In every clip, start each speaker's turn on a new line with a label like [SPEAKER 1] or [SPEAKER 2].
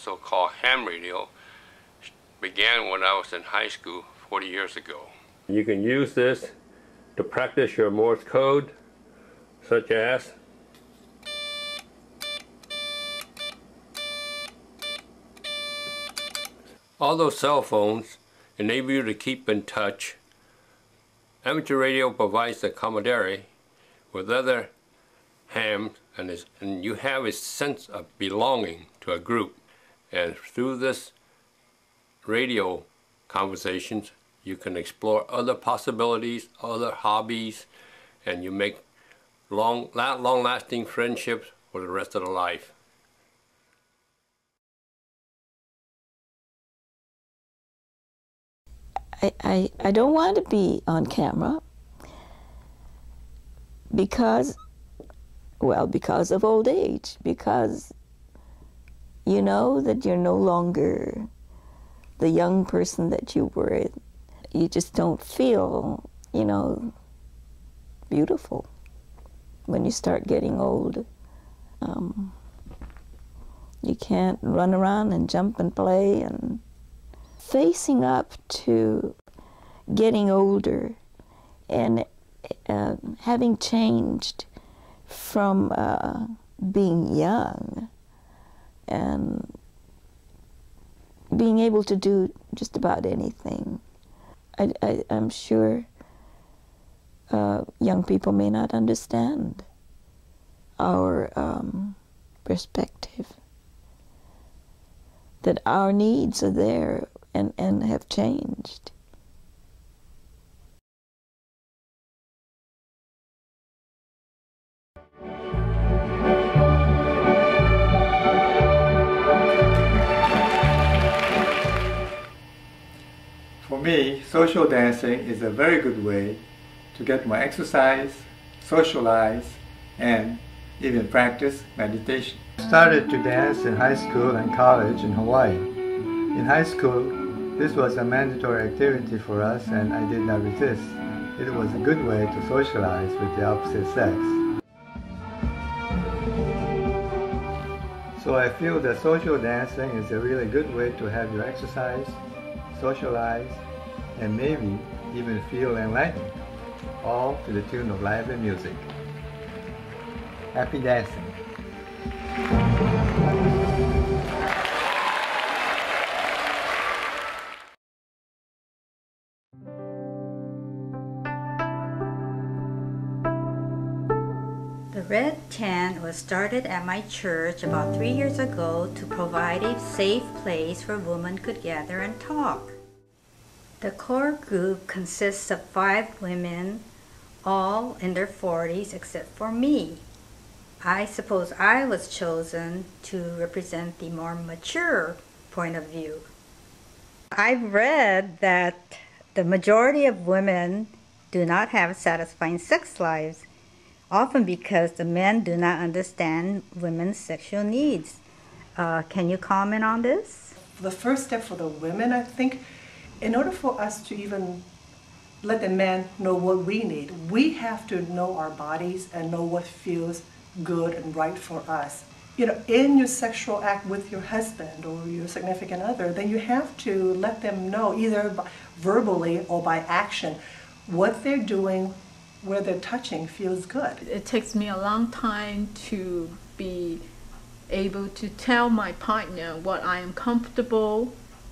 [SPEAKER 1] also called ham radio, began when I was in high school 40 years ago. You can use this to practice your Morse code, such as all those cell phones enable you to keep in touch. Amateur radio provides the camaraderie with other hams, and you have a sense of belonging to a group. And through this radio conversations, you can explore other possibilities, other hobbies, and you make long-lasting friendships for the rest of the life.
[SPEAKER 2] I don't want to be on camera because of old age, because you know that you're no longer the young person that you were. You just don't feel, you know, beautiful when you start getting old. You can't run around and jump and play, and facing up to getting older and having changed from being young and being able to do just about anything. I'm sure young people may not understand our perspective, that our needs are there and have changed.
[SPEAKER 3] For me, social dancing is a very good way to get more exercise, socialize, and even practice meditation. I started to dance in high school and college in Hawaii. In high school, this was a mandatory activity for us, and I did not resist. It was a good way to socialize with the opposite sex. So I feel that social dancing is a really good way to have your exercise, socialize, and maybe even feel enlightened, all to the tune of lively music. Happy dancing!
[SPEAKER 4] The Red Tent was started at my church about 3 years ago to provide a safe place where women could gather and talk. The core group consists of 5 women, all in their 40s except for me. I suppose I was chosen to represent the more mature point of view. I've read that the majority of women do not have satisfying sex lives, often because the men do not understand women's sexual needs. Can you comment on this?
[SPEAKER 5] The first step for the women, I think, in order for us to even let the men know what we need, we have to know our bodies and know what feels good and right for us. You know, in your sexual act with your husband or your significant other, then you have to let them know, either verbally or by action, what they're doing, where they're touching feels good.
[SPEAKER 6] It takes me a long time to be able to tell my partner what I am comfortable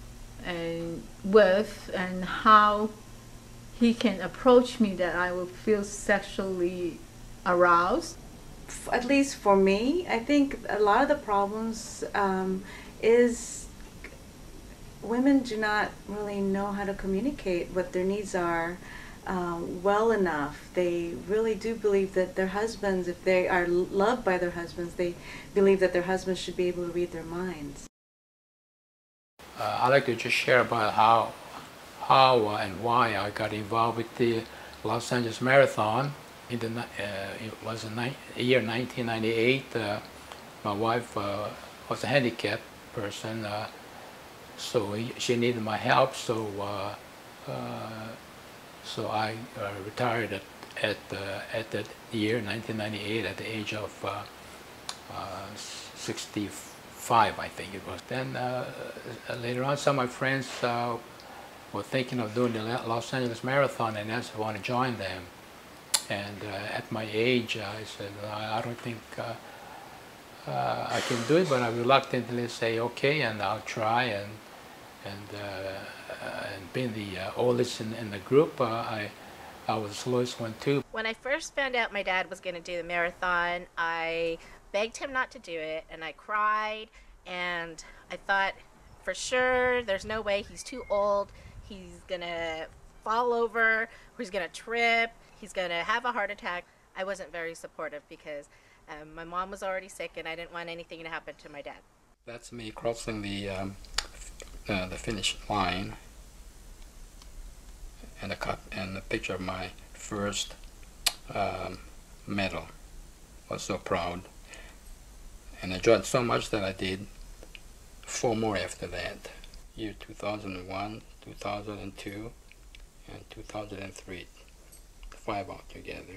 [SPEAKER 6] with and how he can approach me that I will feel sexually aroused.
[SPEAKER 7] At least for me, I think a lot of the problems is women do not really know how to communicate what their needs are well enough. They really do believe that their husbands, if they are loved by their husbands, they believe that their husbands should be able to read their minds.
[SPEAKER 8] I'd like to just share about how and why I got involved with the Los Angeles Marathon. It was in the year 1998. My wife was a handicapped person, so she needed my help. So I retired at that year, 1998, at the age of 64. 5, I think it was. Then later on, some of my friends were thinking of doing the Los Angeles Marathon, and asked if I want to join them. And at my age, I said, I don't think I can do it, but I reluctantly say okay, and I'll try. And being the oldest in the group, I was the slowest one too.
[SPEAKER 9] When I first found out my dad was going to do the marathon, I begged him not to do it, and I cried, and I thought, for sure, there's no way, he's too old, he's going to fall over, or he's going to trip, he's going to have a heart attack. I wasn't very supportive because my mom was already sick, and I didn't want anything to happen to my dad.
[SPEAKER 8] That's me crossing the finish line, and a picture of my first medal. I was so proud, and I enjoyed so much that I did 4 more after that. Year 2001, 2002, and 2003, 5 altogether.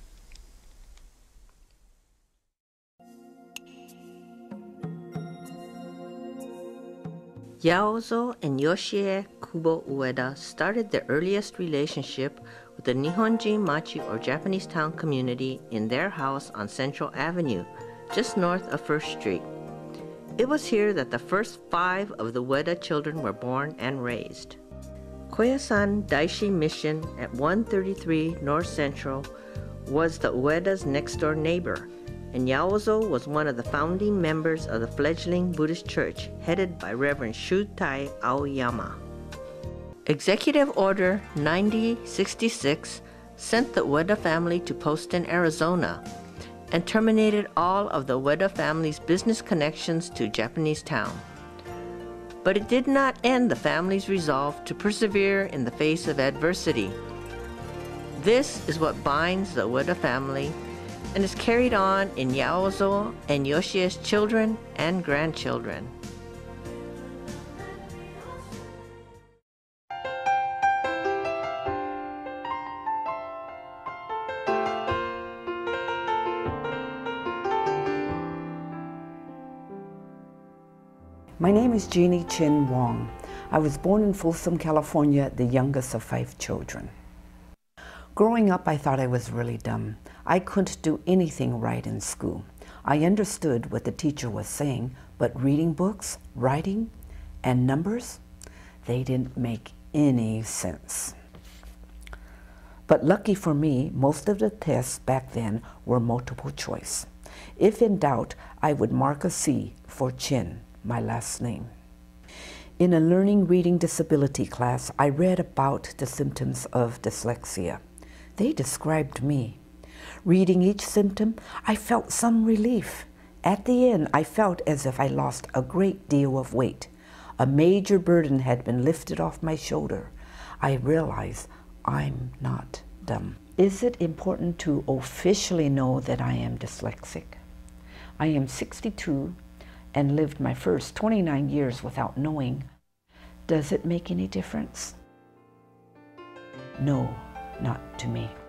[SPEAKER 2] Yaozo and Yoshie Kubo Ueda started their earliest relationship with the Nihonjin Machi or Japanese town community in their house on Central Avenue, just north of 1st Street. It was here that the first 5 of the Ueda children were born and raised. Koyasan Daishi Mission at 133 North Central was the Ueda's next-door neighbor, and Yaozo was one of the founding members of the fledgling Buddhist church headed by Reverend Shutai Aoyama. Executive Order 9066 sent the Ueda family to Poston, Arizona, and terminated all of the Ueda family's business connections to Japanese town. But it did not end the family's resolve to persevere in the face of adversity. This is what binds the Ueda family and is carried on in Yaozo and Yoshie's children and grandchildren.
[SPEAKER 10] My name is Jeannie Chin Wong. I was born in Folsom, California, the youngest of 5 children. Growing up, I thought I was really dumb. I couldn't do anything right in school. I understood what the teacher was saying, but reading books, writing, and numbers, they didn't make any sense. But lucky for me, most of the tests back then were multiple choice. If in doubt, I would mark a C for Chin, my last name. In a learning reading disability class, I read about the symptoms of dyslexia. They described me. Reading each symptom, I felt some relief. At the end, I felt as if I lost a great deal of weight. A major burden had been lifted off my shoulder. I realized I'm not dumb. Is it important to officially know that I am dyslexic? I am 62 and lived my first 29 years without knowing. Does it make any difference? No, not to me.